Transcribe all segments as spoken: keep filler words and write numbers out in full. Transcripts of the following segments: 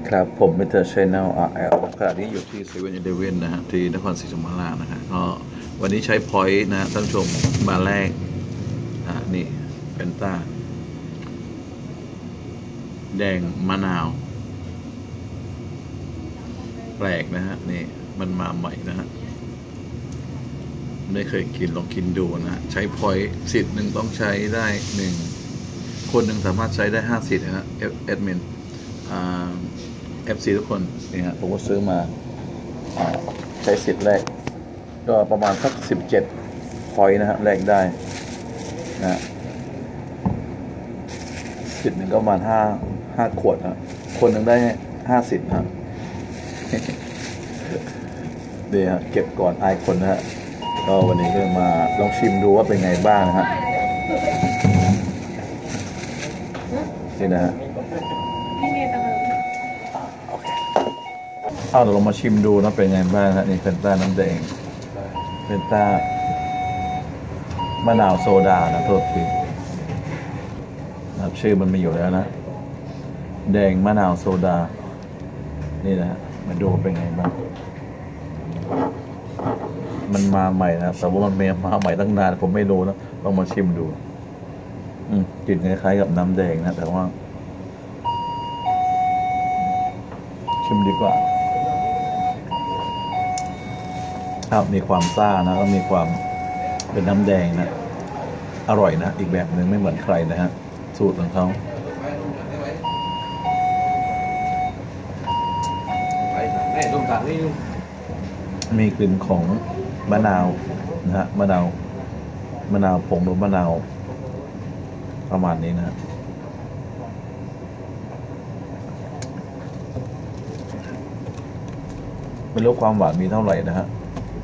ครับผมมิสเตอร์ชแนล อาร์ แอล ขณะนี้อยู่ที่เซเว่นอีเลฟเว่นนะฮะที่นครศรีธรรมราชนะฮะก็วันนี้ใช้พอยต์นะท่านผู้ชมมาแรกนะนี่เป็นต้าแดงมะนาวแปลกนะฮะนี่มันมาใหม่นะฮะไม่เคยกินลองกินดูนะฮะใช้พอยต์สิทธิ์หนึ่งต้องใช้ได้หนึ่งคนหนึ่งสามารถใช้ได้ห้าสิทธิ์นะฮะแอดมินเอฟซีทุกคนนี่ฮะผมก็ซื้อมาใช้สิทธิ์แรกก็ประมาณสักสิบเจ็ดพอยต์นะฮะแรกได้นะสิทธิ์หนึ่งก็ประมาณห้าห้าขวดนะคนหนึ่งได้ห้าสิบนะเดี๋ยวเก็บก่อนอายคนนะฮะก็วันนี้ก็มาลองชิมดูว่าเป็นไงบ้างนะฮะนี่นะฮะเอาเราลองมาชิมดูนะเป็นไงบ้างฮะนี่เป็นต้าน้ำแดงเป็นต้ามะนาวโซดานะโทษทีนะครับชื่อมันมีอยู่แล้วนะแดงมะนาวโซดานี่นะฮะมาดูเป็นไงบ้างมันมาใหม่นะแต่ว่ามันมาใหม่ตั้งนานผมไม่รู้นะลองมาชิมดูอืมกลิ่นคล้ายๆกับน้ำแดงนะแต่ว่าชิมดีกว่าครับมีความซ่านะแล้วมีความเป็นน้ำแดงนะอร่อยนะอีกแบบหนึ่งไม่เหมือนใครนะฮะสูตรของเขามีกลิ่นของมะนาวนะฮะมะนาวมะนาวผงหรือมะนาวประมาณนี้นะฮะไม่รู้ความหวานมีเท่าไหร่นะฮะ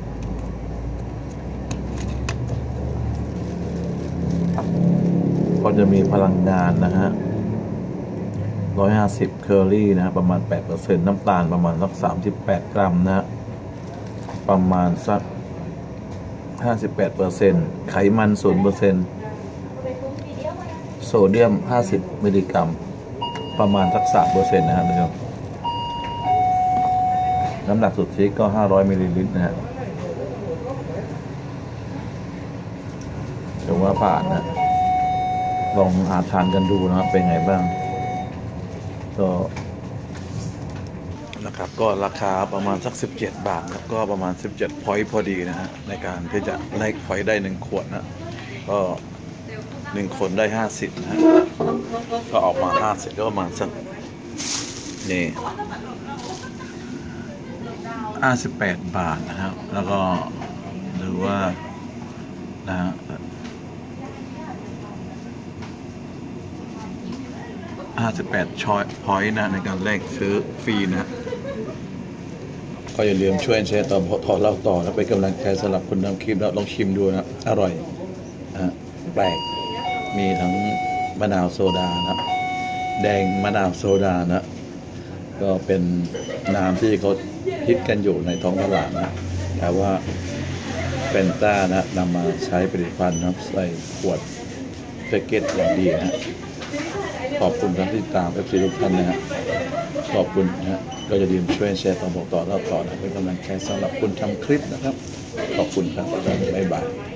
ก็จะมีพลังงานนะฮะหนึ่งร้อยห้าสิบแคลอรี่นะประมาณ แปดเปอร์เซ็นต์ น้ำตาลประมาณสักสามสิบแปดกรัมนะฮะประมาณสัก ห้าสิบแปดเปอร์เซ็นต์ ไขมัน ศูนย์เปอร์เซ็นต์ โซเดียม ห้าสิบมิลลิกรัมประมาณสัก สามเปอร์เซ็นต์ นะฮะทุกท่านน้ำหนักสุทธิก็ ห้าร้อยมิลลิลิตรนะฮะถือว่าผ่านนะลองหาทานกันดูนะครับเป็นไงบ้างก็นะครับก็ราคาประมาณสักสิบเจ็ดบาทแล้วก็ประมาณสิบเจ็ดพอยต์พอดีนะฮะในการที่จะไล่พอยต์ได้หนึ่งขวดนะก็หนึ่งคนได้ห้าสิบนะฮะก็ออกมาห้าสิบก็ประมาณสักนี่ห้าสิบแปดบาทนะครับแล้วก็หรือว่านะฮะห้าสิบแปดชอยพอยต์นะในการแลกซื้อฟรีนะก็อย่าลืมช่วยแชร์ต่อถอดเล่าต่อแล้วเป็นกำลังใจสำหรับคนทำคลิปแล้วลองชิมดูนะอร่อยนะแปลกมีทั้งมะนาวโซดานะแดงมะนาวโซดานะก็เป็นน้ำที่เขาฮิตกันอยู่ในท้องตลาดนะแต่ว่าเป็นต้านะนำมาใช้ผลิตภัณฑ์นะใส่ขวดแพ็กเกจอย่างดีนะขอบคุณท่านที่ตาม เอฟ ซี ทุกท่านนะฮะขอบคุณนะฮะก็จะดีมช่วยแชร์ต่อบอกต่อเล่าต่อนะเป็นกำลังใจสำหรับคุณทำคลิปนะครับขอบคุณครับบ๊ายบาย